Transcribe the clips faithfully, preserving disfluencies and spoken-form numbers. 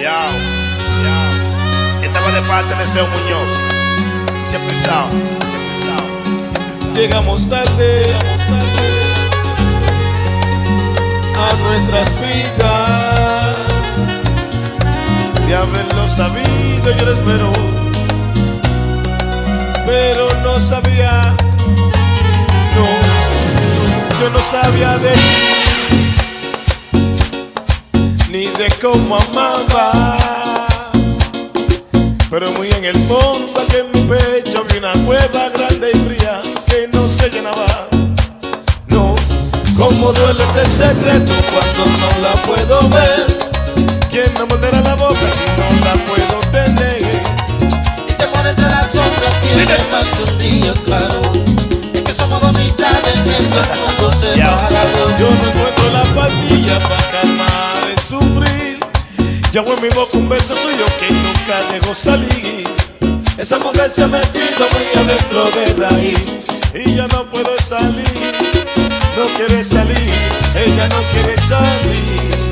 Ya, ya. Esta va de parte de Seo Muñoz. Siempre sao, siempre sao, siempre sao. Llegamos tarde, llegamos tarde a nuestras vidas. De haberlo sabido yo lo espero, pero no sabía, no, yo no sabía de ti, ni de cómo amaba. Pero muy en el fondo aquí en mi pecho vi una cueva grande y fría que no se llenaba. No, cómo duele este secreto cuando no la puedo ver. ¿Quién me morderá la boca si no la puedo tener? Y te pone entre las sombras, tiene más que un día claro. Es que somos dos mitades en estos mundos separados. Yo no encuentro la pastilla para calmar el sufrir. Yo hago en mi boca un beso suyo que nunca dejo salir. Esa mujer se ha metido muy adentro de raíz y ya no puedo salir. No quiere salir, ella no quiere salir.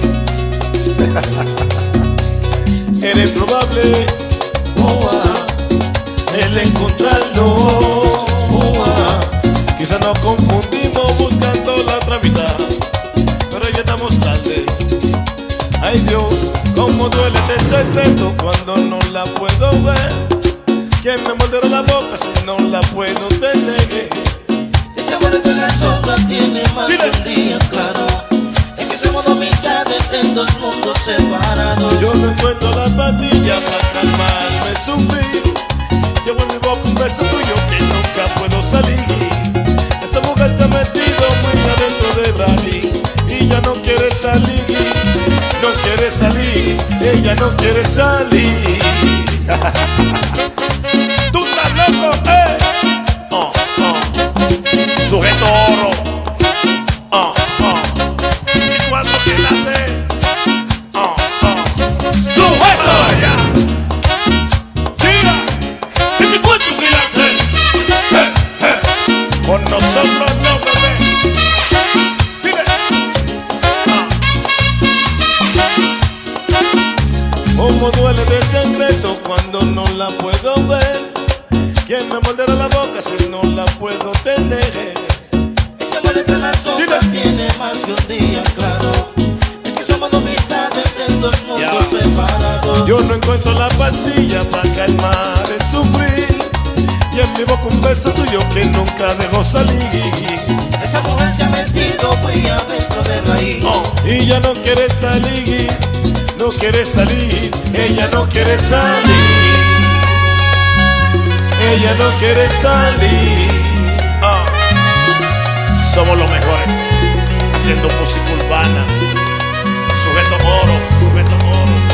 Eres probable, oh, ah, el encontrarnos, oh, ah. Quizás nos confundimos buscando la otra mitad, pero ya estamos tarde. Ay Dios, cómo duele este secreto cuando no la puedo ver. ¿Quién me morderá la boca si no la puedo tener? Ese amor entre las sombras tiene más que un día claro. Es que somos dos mitades en dos mundos separados. Yo no encuentro la pastilla para calmarme el sufrir. Llevo en mi boca un beso tuyo que nunca puedo salir. Esa mujer se ha metido muy adentro de raíz y ya no quiere salir. No quiere salir, ella no quiere salir. Tú estás loco, eh. Oh, oh. Sujeto oro. Oh, oh. Y cuatro quilates. Oh, oh. Sujeto allá. Tira. Y cuatro quilates. Eh, eh. Con nosotros no, bebé. Cómo duele de secreto cuando no la puedo ver. ¿Quién me morderá la boca si no la puedo tener? Ese amor entre las sombras tiene más que un día claro. Es que somos dos mitades en dos mundos Yeah. separados. Yo no encuentro la pastilla para calmar el sufrir. Y en mi boca un beso suyo que nunca dejó salir. Esa mujer se ha metido muy adentro de raíz. Oh, y ya no quiere salir, no quiere salir, ella no quiere salir. Ella no quiere salir. Ah. Somos los mejores haciendo música urbana. Sujeto oro, sujeto oro.